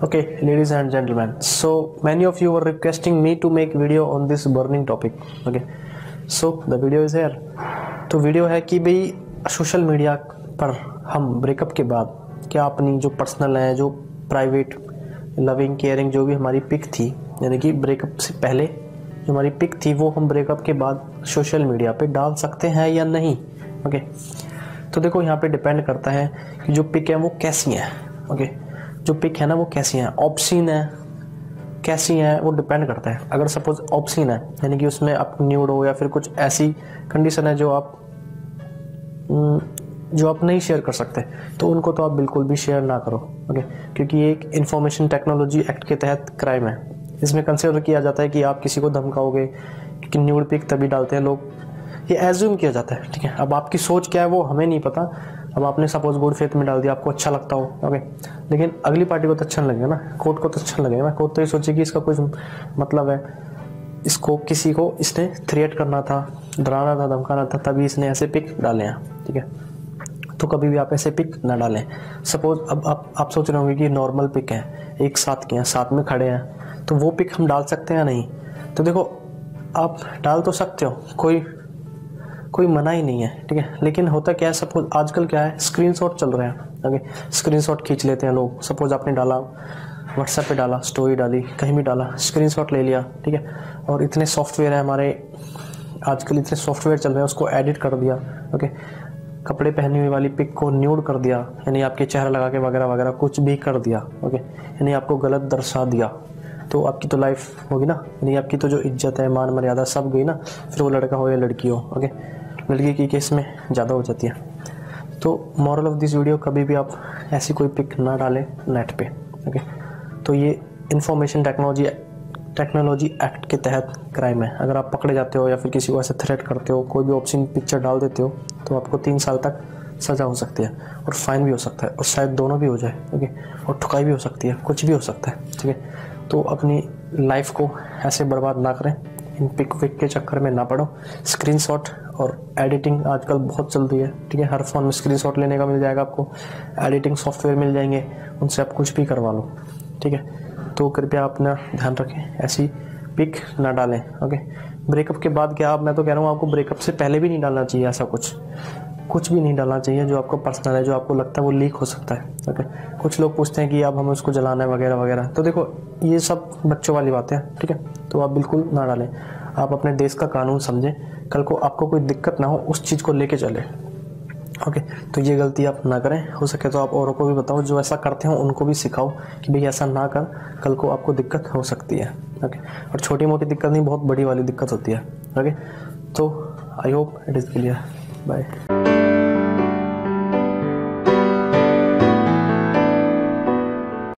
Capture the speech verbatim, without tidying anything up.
Okay, ladies and gentlemen, so many of you were requesting me to make video on this burning topic. Okay, so the video is here. तो video है कि भाई social media पर हम breakup के बाद क्या अपनी जो पर्सनल है, जो प्राइवेट लविंग केयरिंग जो भी हमारी पिक थी, यानी कि ब्रेकअप से पहले जो हमारी पिक थी वो हम ब्रेकअप के बाद सोशल मीडिया पे डाल सकते हैं या नहीं. ओके, तो देखो यहाँ पे डिपेंड करता है कि जो पिक है वो कैसी है. ओके, जो पिक है ना वो कैसी है, ऑब्सीन है, कैसी है, वो डिपेंड करता है. अगर सपोज ऑब्सीन है यानी कि उसमें आप न्यूड हो या फिर कुछ ऐसी कंडीशन है जो आप जो आप नहीं शेयर कर सकते, तो उनको तो आप बिल्कुल भी शेयर ना करो. ओके, क्योंकि ये एक इंफॉर्मेशन टेक्नोलॉजी एक्ट के तहत क्राइम है. इसमें कंसिडर किया जाता है कि आप किसी को धमकाओगे, क्योंकि न्यूड पिक तभी डालते हैं लोग, ये एज्यूम किया जाता है. ठीक है, अब आपकी सोच क्या है वो हमें नहीं पता. अब आपने सपोज गुड फेथ में डाल दिया, आपको अच्छा लगता हो. ओके, लेकिन अगली पार्टी को तो अच्छा नहीं लगेगा ना, कोर्ट को तो अच्छा लगेगा ना. कोर्ट तो ये सोचेगी इसका कुछ मतलब है, इसको किसी को इसने थ्रेट करना था, डराना था, धमकाना था, तभी इसने ऐसे पिक डाले हैं. ठीक है, तो कभी भी आप ऐसे पिक ना डालें. सपोज अब आप आप सोच रहे होंगे कि नॉर्मल पिक है, एक साथ के हैं, साथ में खड़े हैं, तो वो पिक हम डाल सकते हैं या नहीं. तो देखो आप डाल तो सकते हो, कोई कोई मना ही नहीं है. ठीक है, लेकिन होता क्या है, सपोज आजकल क्या है, स्क्रीनशॉट चल रहे हैं. ओके, स्क्रीनशॉट खींच लेते हैं लोग. सपोज आपने डाला व्हाट्सएप पे, डाला स्टोरी डाली, कहीं भी डाला, स्क्रीनशॉट ले लिया. ठीक है, और इतने सॉफ्टवेयर है हमारे आजकल, इतने सॉफ्टवेयर चल रहे हैं, उसको एडिट कर दिया. ओके, कपड़े पहनी हुई वाली पिक को न्यूड कर दिया, यानी आपके चेहरा लगा के वगैरह वगैरह कुछ भी कर दिया. ओके, यानी आपको गलत दर्शा दिया, तो आपकी तो लाइफ होगी ना, यानी आपकी तो जो इज्जत है, मान मर्यादा सब गई ना. फिर वो लड़का हो या लड़की हो. ओके, लड़की की केस में ज़्यादा हो जाती है. तो मॉरल ऑफ दिस वीडियो, कभी भी आप ऐसी कोई पिक ना डालें नेट पे. ओके, तो ये इंफॉर्मेशन टेक्नोलॉजी टेक्नोलॉजी एक्ट के तहत क्राइम है. अगर आप पकड़े जाते हो या फिर किसी को ऐसे थ्रेट करते हो, कोई भी ऑप्शन पिक्चर डाल देते हो, तो आपको तीन साल तक सज़ा हो सकती है और फाइन भी हो सकता है, और शायद दोनों भी हो जाए. ओके, और ठुकाई भी हो सकती है, कुछ भी हो सकता है. ठीक है, तो अपनी लाइफ को ऐसे बर्बाद ना करें, इन पिक विक के चक्कर में ना पड़ो. स्क्रीनशॉट और एडिटिंग आजकल बहुत चल रही है. ठीक है, हर फ़ोन में स्क्रीनशॉट लेने का मिल जाएगा आपको, एडिटिंग सॉफ्टवेयर मिल जाएंगे, उनसे आप कुछ भी करवा लो. ठीक है, तो कृपया अपना ध्यान रखें, ऐसी पिक ना डालें. ओके, ब्रेकअप के बाद क्या, आप मैं तो कह रहा हूँ आपको ब्रेकअप से पहले भी नहीं डालना चाहिए. ऐसा कुछ कुछ भी नहीं डालना चाहिए जो आपको पर्सनल है, जो आपको लगता है वो लीक हो सकता है. ओके, कुछ लोग पूछते हैं कि अब हमें उसको जलाना है वगैरह वगैरह, तो देखो ये सब बच्चों वाली बातें हैं. ठीक है, तो आप बिल्कुल ना डालें. आप अपने देश का कानून समझें, कल को आपको कोई दिक्कत ना हो, उस चीज़ को लेके चले. ओके, तो ये गलती आप ना करें. हो सके तो आप औरों को भी बताओ, जो ऐसा करते हो उनको भी सिखाओ कि भाई ऐसा ना कर, कल को आपको दिक्कत हो सकती है. ओके, और छोटी मोटी दिक्कत नहीं, बहुत बड़ी वाली दिक्कत होती है. ओके, तो I hope it is clear. Bye.